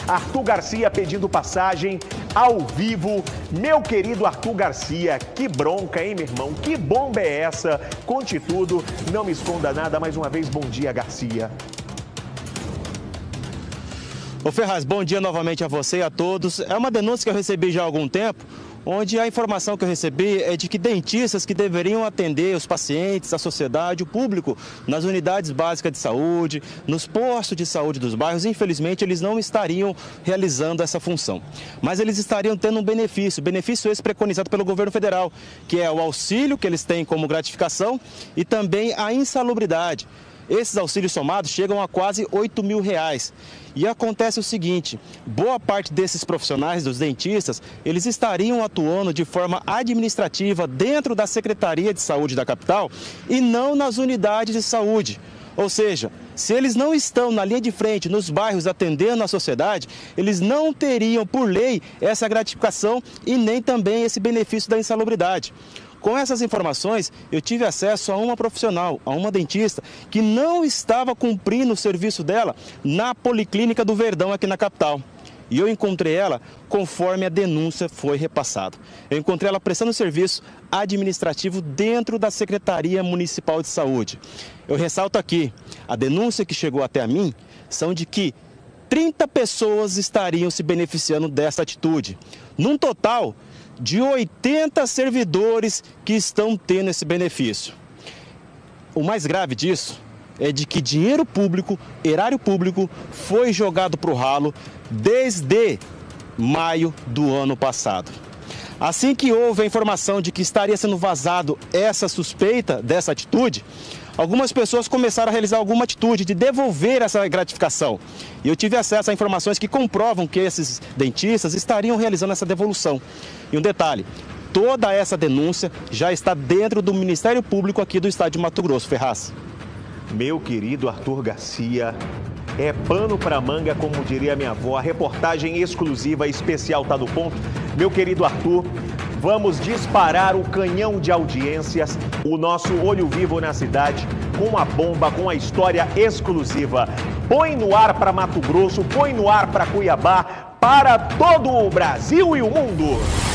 Arthur Garcia pedindo passagem ao vivo. Meu querido Arthur Garcia, que bronca, hein, meu irmão? Que bomba é essa? Conte tudo, não me esconda nada. Mais uma vez, bom dia, Garcia. Ô Ferraz, bom dia novamente a você e a todos. É uma denúncia que eu recebi já há algum tempo, onde a informação que eu recebi é de que dentistas que deveriam atender os pacientes, a sociedade, o público, nas unidades básicas de saúde, nos postos de saúde dos bairros, infelizmente eles não estariam realizando essa função. Mas eles estariam tendo um benefício esse preconizado pelo governo federal, que é o auxílio que eles têm como gratificação e também a insalubridade. Esses auxílios somados chegam a quase R$8.000. E acontece o seguinte, boa parte desses profissionais, dos dentistas, eles estariam atuando de forma administrativa dentro da Secretaria de Saúde da capital e não nas unidades de saúde. Ou seja, se eles não estão na linha de frente, nos bairros, atendendo a sociedade, eles não teriam, por lei, essa gratificação e nem também esse benefício da insalubridade. Com essas informações, eu tive acesso a uma profissional, a uma dentista, que não estava cumprindo o serviço dela na Policlínica do Verdão, aqui na capital. E eu encontrei ela conforme a denúncia foi repassada. Eu encontrei ela prestando serviço administrativo dentro da Secretaria Municipal de Saúde. Eu ressalto aqui, a denúncia que chegou até a mim são de que 30 pessoas estariam se beneficiando dessa atitude. Num total de 80 servidores que estão tendo esse benefício. O mais grave disso é de que dinheiro público, erário público, foi jogado para o ralo desde maio do ano passado. Assim que houve a informação de que estaria sendo vazado essa suspeita dessa atitude, algumas pessoas começaram a realizar alguma atitude de devolver essa gratificação. E eu tive acesso a informações que comprovam que esses dentistas estariam realizando essa devolução. E um detalhe, toda essa denúncia já está dentro do Ministério Público aqui do estado de Mato Grosso, Ferraz. Meu querido Arthur Garcia, é pano para manga, como diria minha avó. A reportagem exclusiva especial tá no ponto. Meu querido Arthur, vamos disparar o canhão de audiências, o nosso Olho Vivo na cidade, com a bomba, com a história exclusiva. Põe no ar para Mato Grosso, põe no ar para Cuiabá, para todo o Brasil e o mundo.